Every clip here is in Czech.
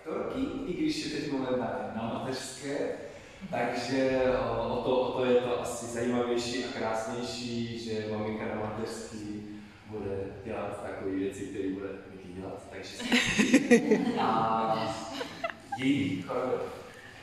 aktorky, i když je teď momentálně na mateřské, takže o to je to asi zajímavější a krásnější, že maminka na mateřský bude dělat takové věci, které bude Niky dělat, takže a její choreografie.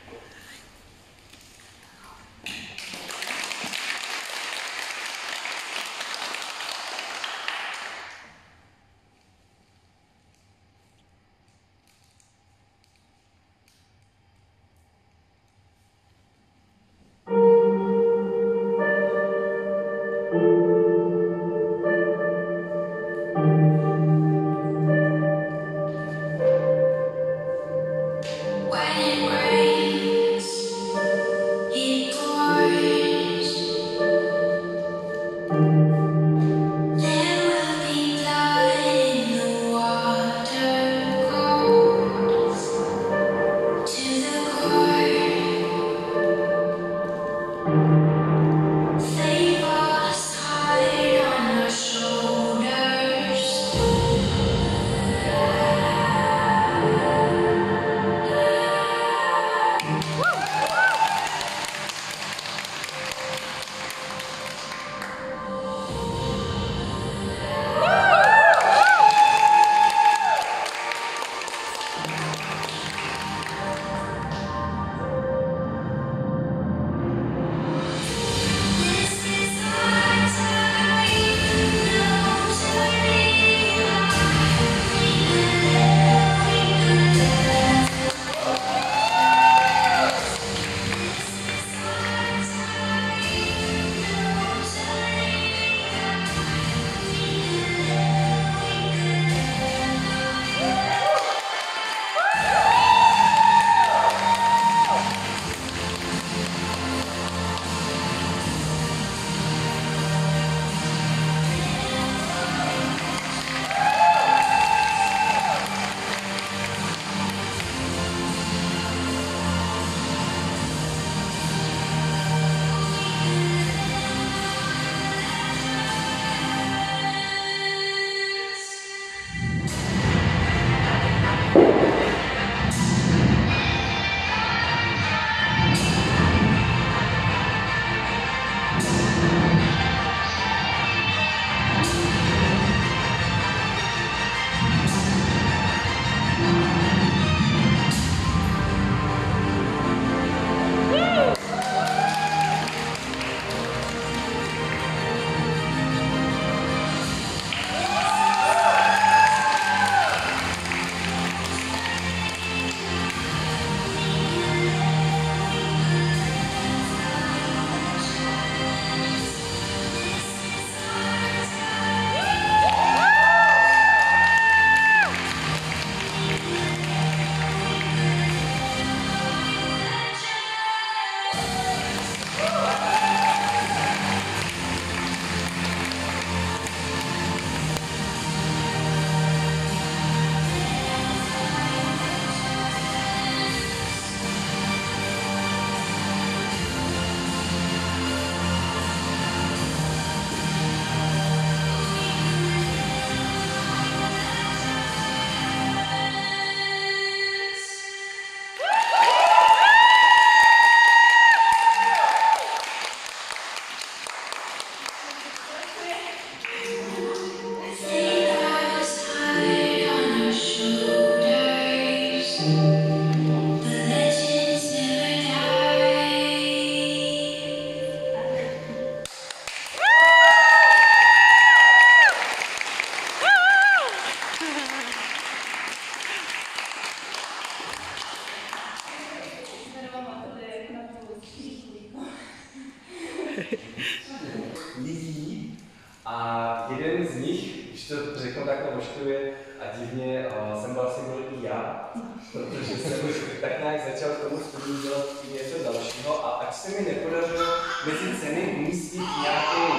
lidí a jeden z nich, když to řeknu takhle ošklivě a divně, jsem vlastně byl i já, protože jsem tak nějak začal k tomu studiu dělat něco dalšího a ať se mi nepodařilo mezi ceny umístit nějakou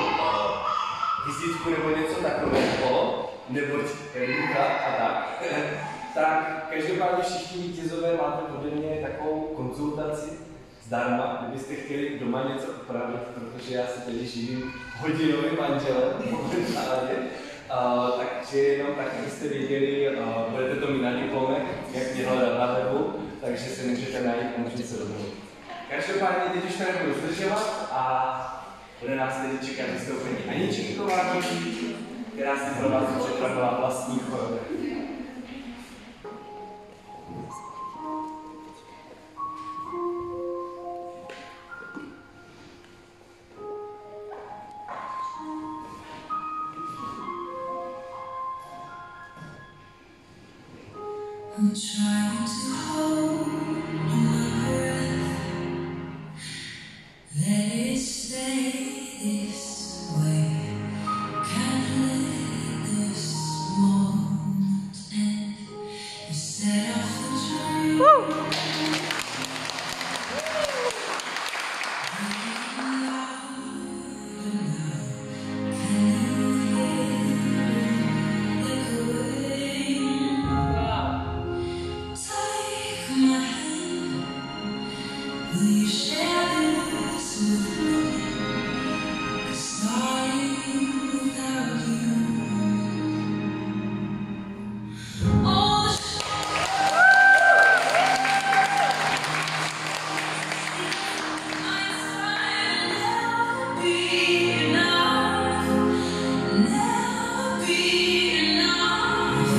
vizitku nebo něco takového, nebo rýmka a tak, tak každopádně všichni vítězové máte ode mě takovou konzultaci zdarma, kdybyste chtěli doma něco upravit, protože já se tedy živím hodinovým manželem momentálně. Takže jenom tak, abyste věděli, budete to mít na diplomech, jak mě hledat na webu. každopádně teď už to nebudu zdržovat a bude nás teď čekat vystoupení Aničky Kovářový, která si pro vás připravila vlastní choreografii. I'm trying to hold my breath, let it stay this way. Can't let this moment end. You set off the dream. Will you share this with me? 'Cause starting without you, all the I find never be enough, never be enough.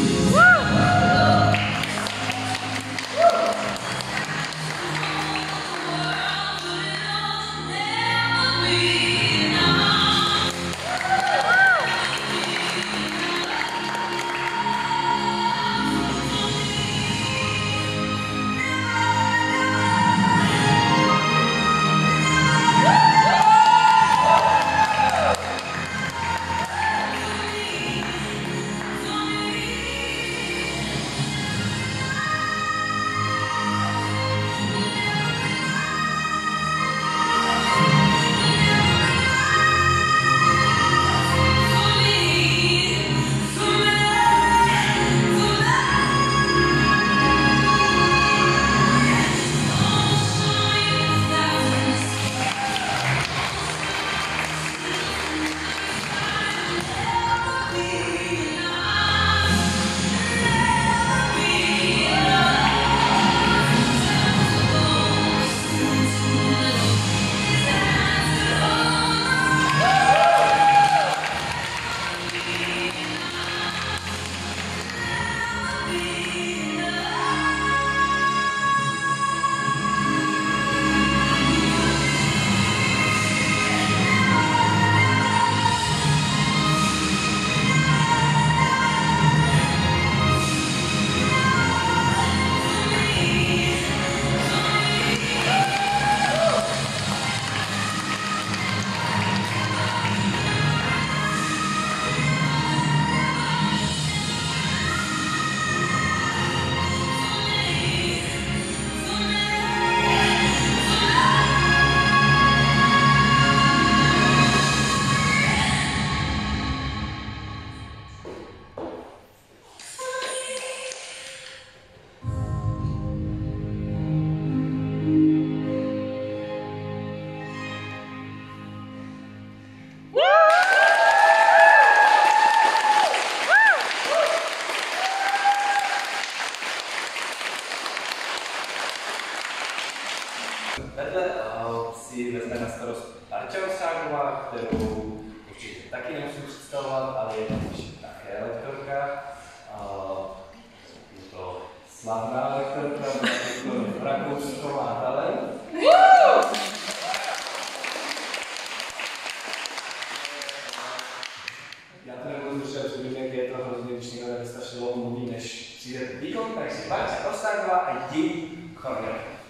Vedle si vezme na starost Arča Osáková, kterou určitě taky nemusím představovat, ale je naše také lektorka. Je to slavná lektorka, Rakousková talent. Já to nebudu zrušit, protože vím, jak je to hrozně, když někdo tak strašně dlouho mluví, než přijde výkon, takže Arča Osáková a její choreografie.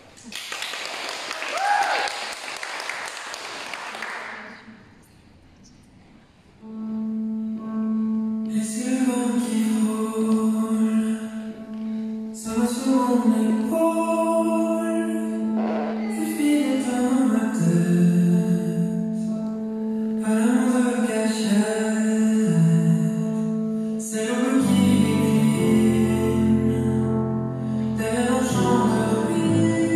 Tellement j'en veux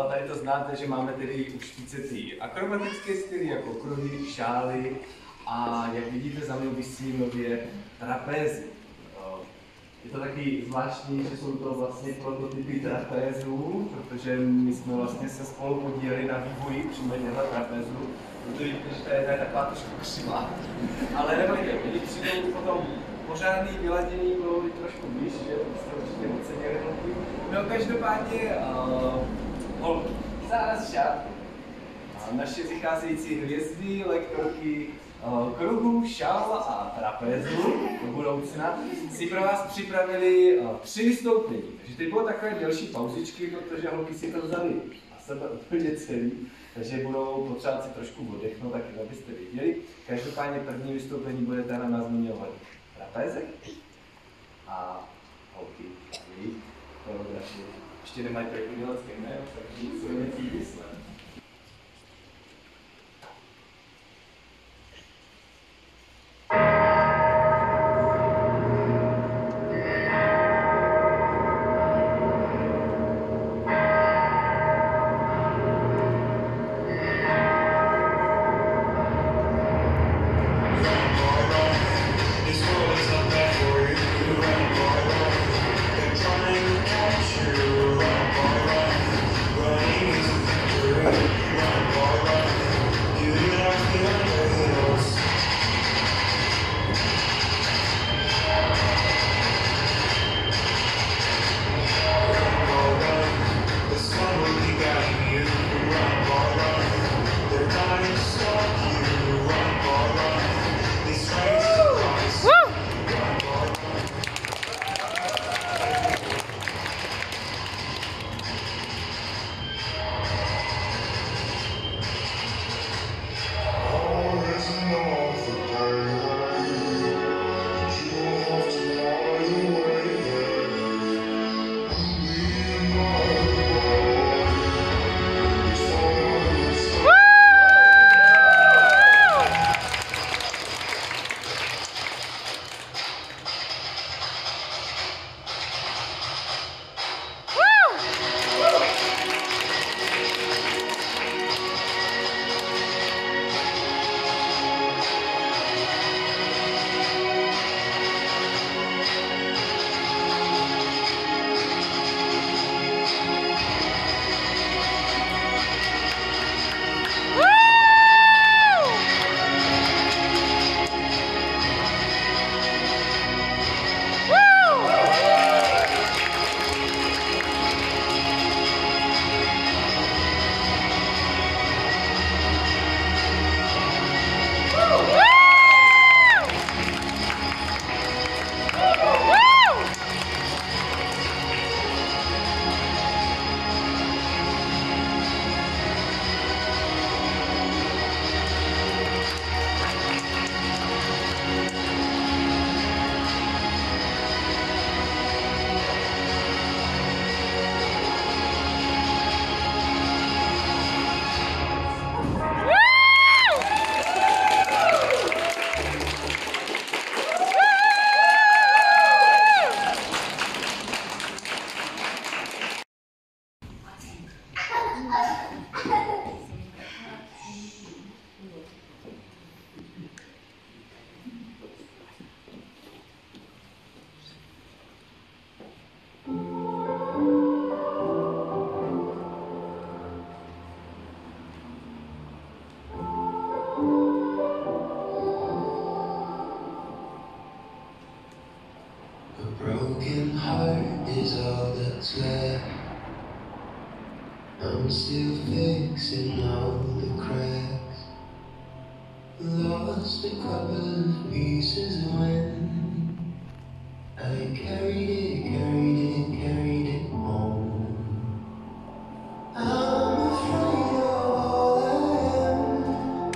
tady to znáte, že máme tedy už více ty akrobatické styly, jako kruhy, šály a jak vidíte za mnou visí nově trapézy. Je to taky zvláštní, že jsou to vlastně prototypy trapézů, protože my jsme vlastně se spolu podíleli na vývoji přímo těchto trapézů. Proto vidíte, že ta jedna je taková trošku křivá. Ale nebojte, když přijdou potom pořádný, vyladěný, budou trošku blíž, že jste určitě ocenili holky. No každopádně holky, záraz šátky. Naše vycházející hvězdy, lektorky kruhu, šál a trapézu do budoucna si pro vás připravili 3 vystoupení. Takže teď bylo takové delší pauzičky, protože holky si to vzali a sebe úplně celý, takže budou potřebovat si trošku oddechnout, tak abyste věděli. Každopádně první vystoupení bude teda na zmiňovaný trapézek a holky, jejich choreografie. Ještě nemají tak umělecké jméno, takže jsou něco vyslet. I'm still fixing all the cracks. Lost a couple of pieces when I carried it home. I'm afraid of all I am.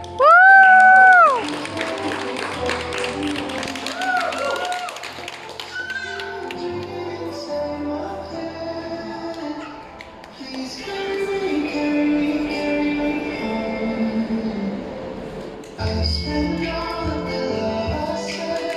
Inside my head, please carry me home. I spent all of the love I said.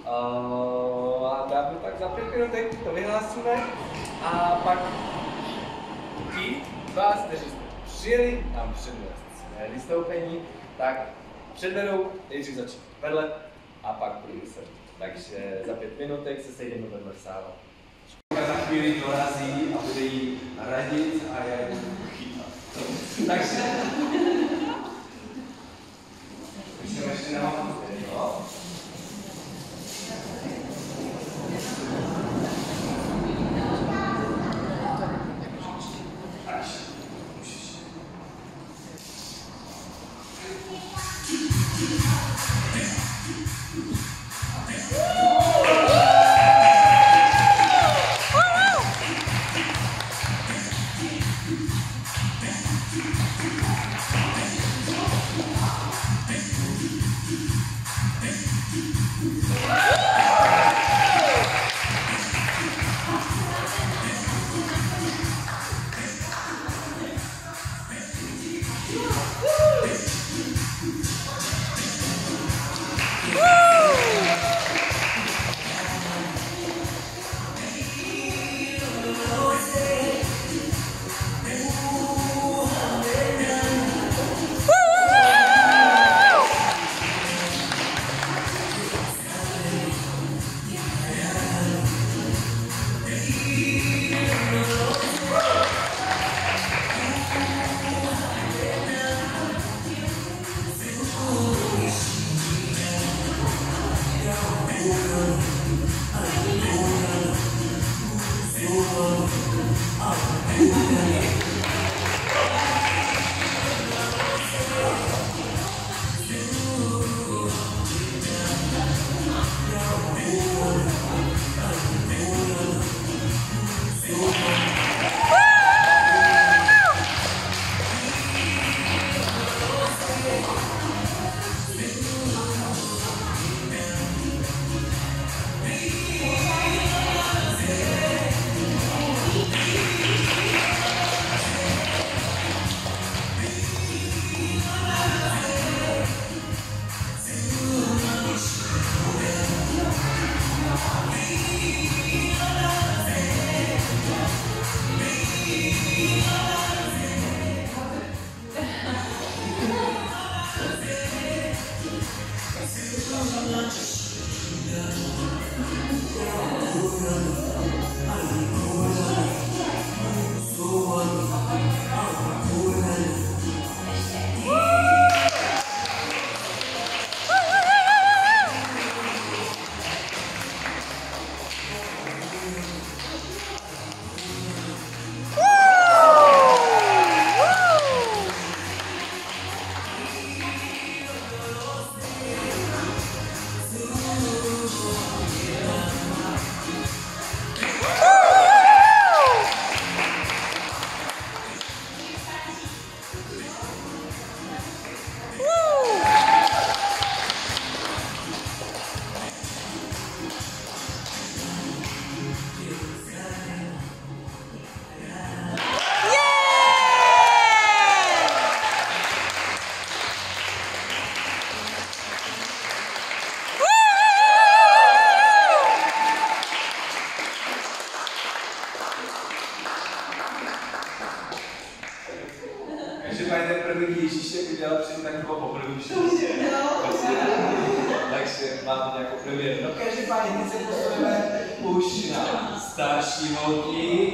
A dáme tak za 5 minutek, to vyhlásíme. A pak ti z vás, kteří jste přijeli nám předvést své vystoupení, tak předvedou, nejdřív začít vedle a pak budou se. Takže za 5 minutek se sejdeme vedle v sále. Za chvíli dorazí a bude jí radit a já ji budu chytat. Takže jsem ještě nemám no. Takže máme nějakou premiéru. No každopádně teď se posuneme už na starší holky.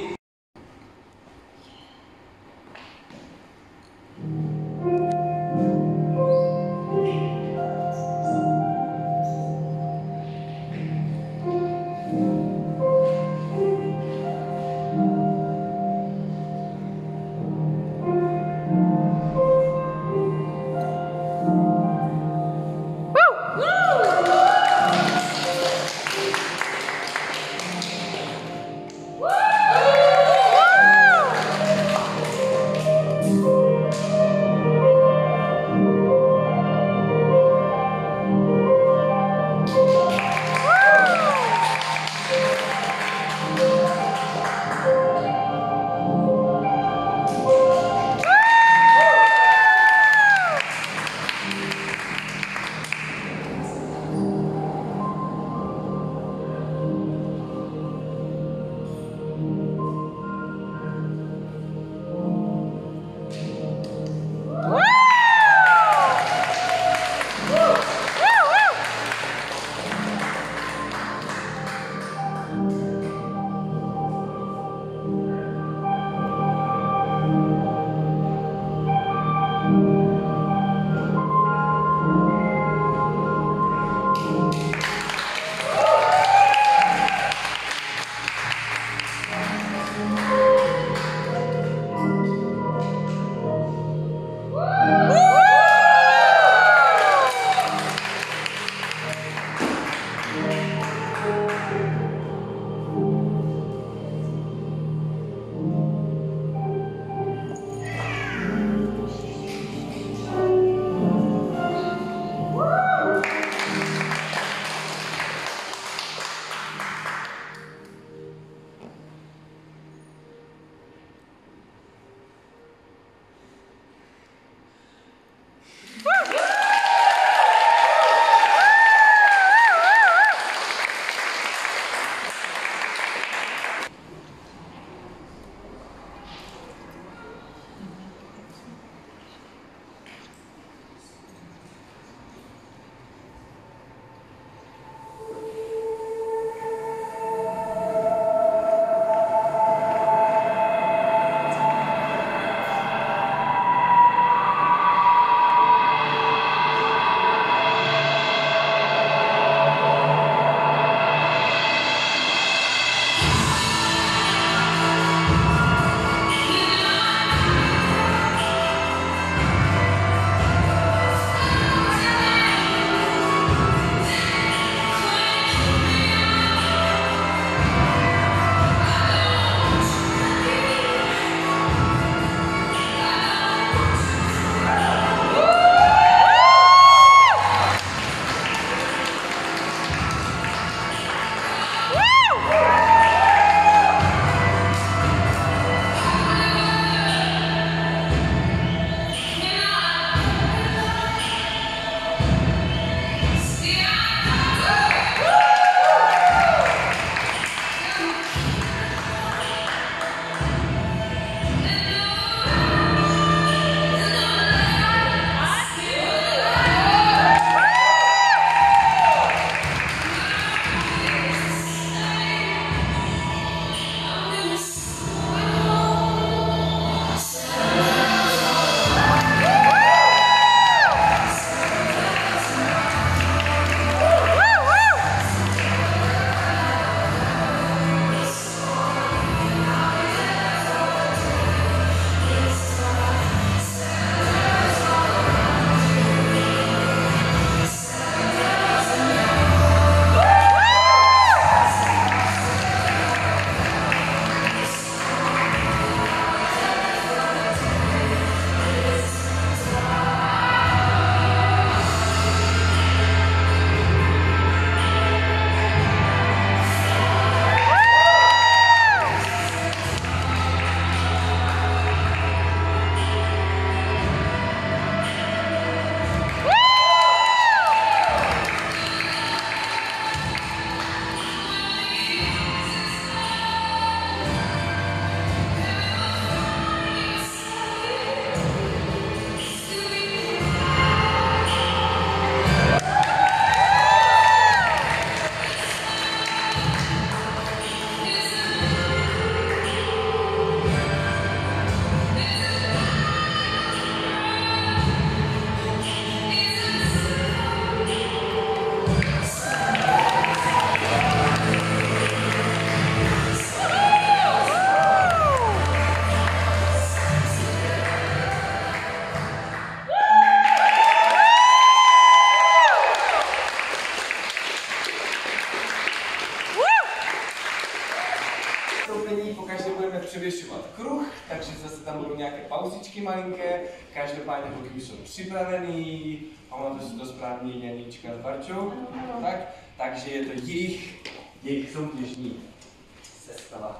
holčičky malinké, každopádně holky už jsou připravený, pamatuju si to správně, Janička s Barčou, tak? Takže je to jejich soutěžní sestava.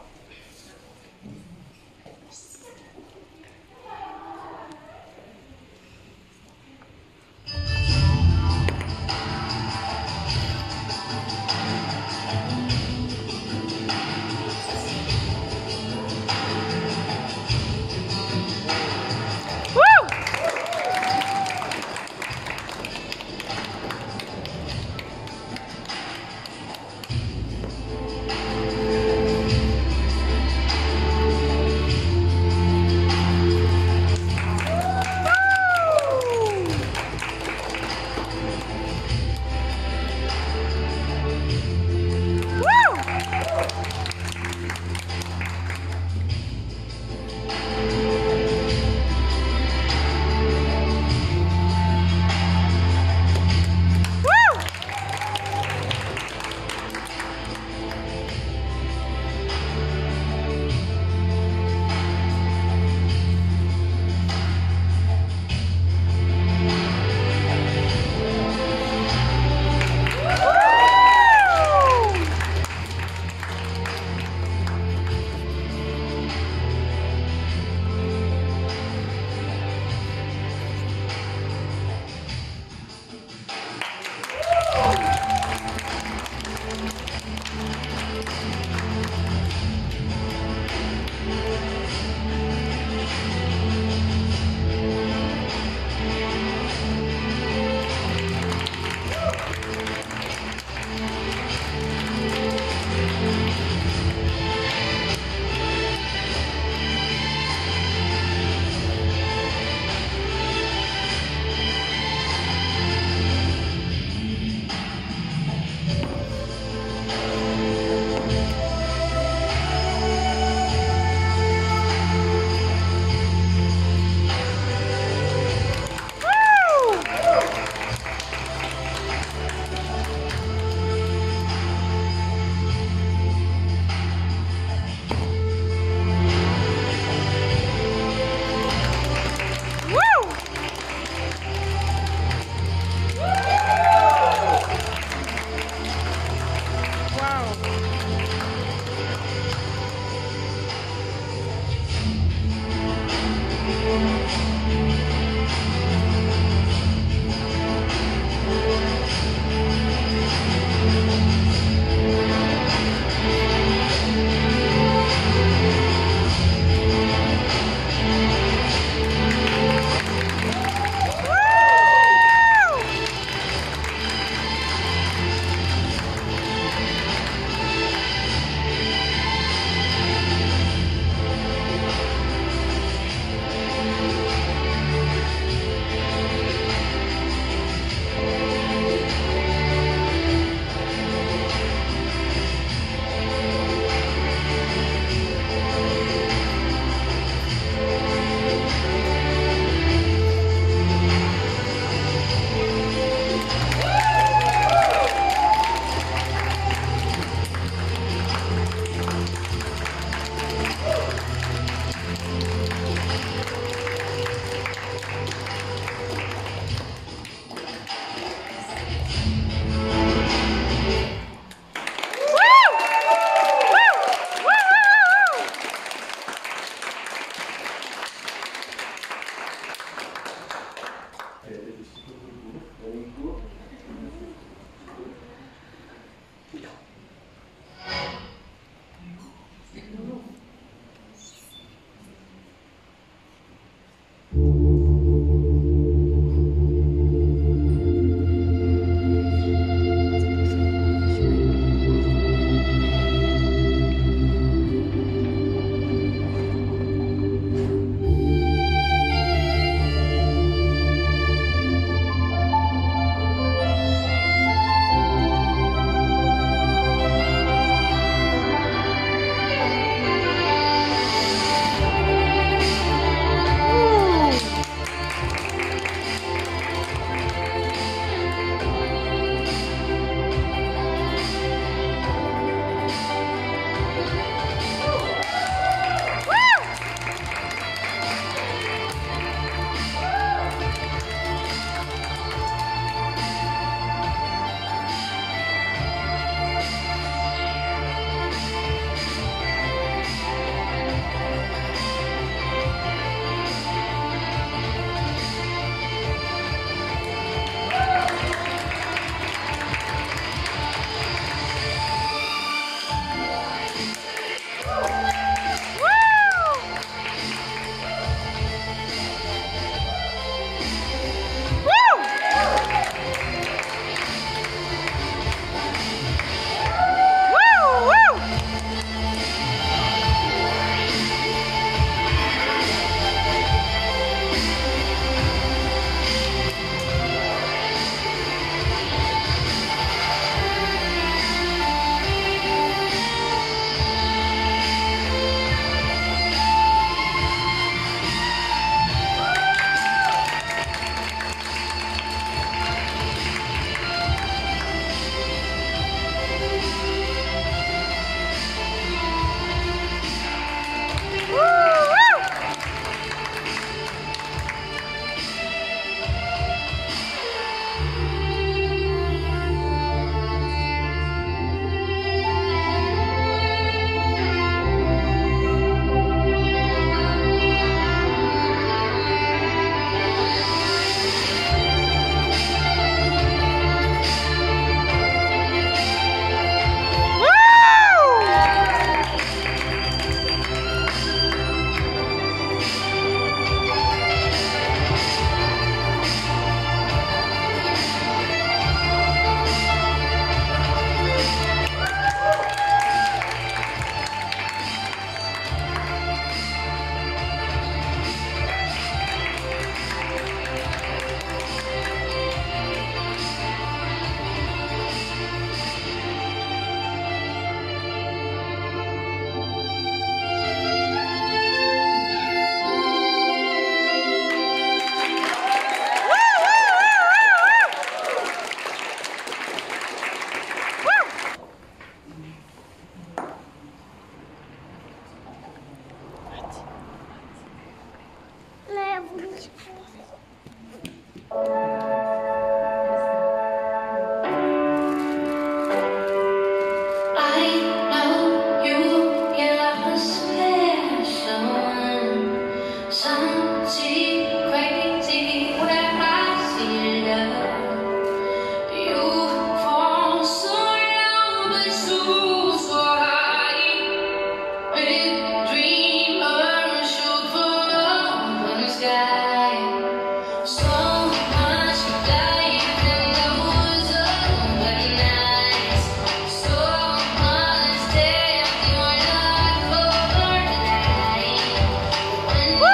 I know you're a special one. Something crazy where I see love. You fall so low, but so high. Big dreamer, shoot for open sky. So much life in those open nights. So much depth in my life over tonight. When you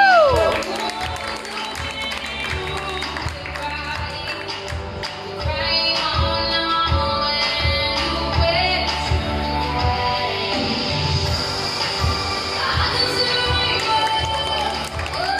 cry on and you question why. I can see the rainbow.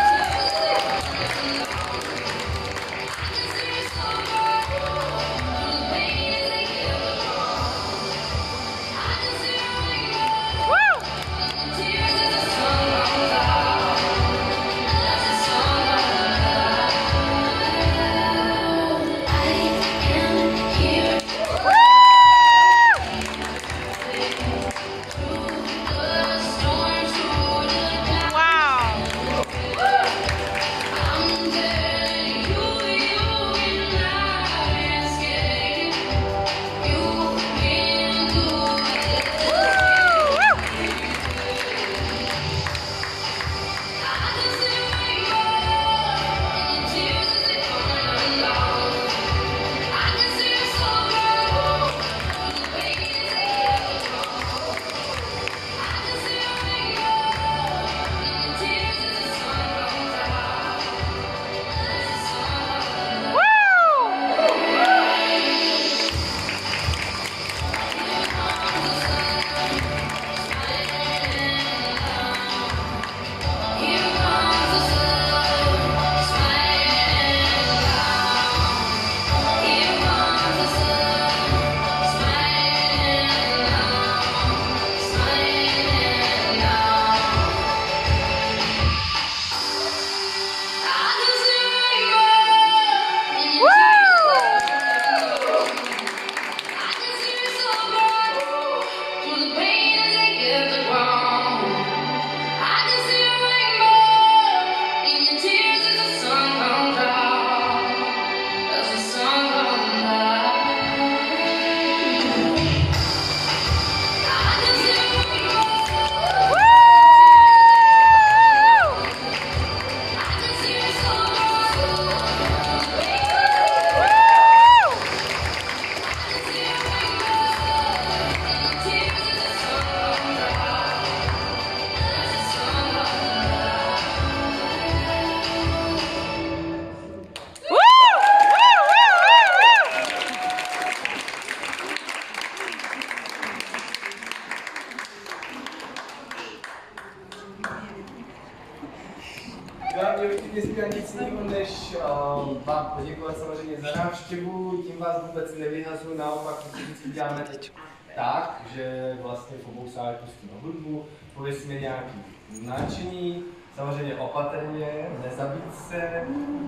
Já mě už nezbývá nic jiného, než vám poděkovat samozřejmě za návštěvu, tím vás vůbec nevyhazuju, naopak to vždycky děláme teď tak, že vlastně v obou sálech pustíme hudbu, pověsíme nějaký nadšení, samozřejmě opatrně, nezabít se,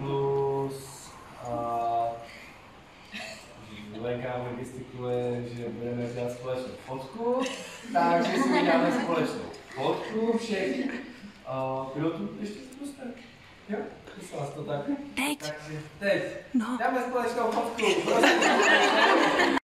plus Lenka nám gestikuluje, že budeme dělat společnou fotku, takže si uděláme společnou fotku všech pilotů, ještě zkuste. Jo? Myslím vás to tak. Teď. Takže teď. No. Dáme společnou fotku. Prosím.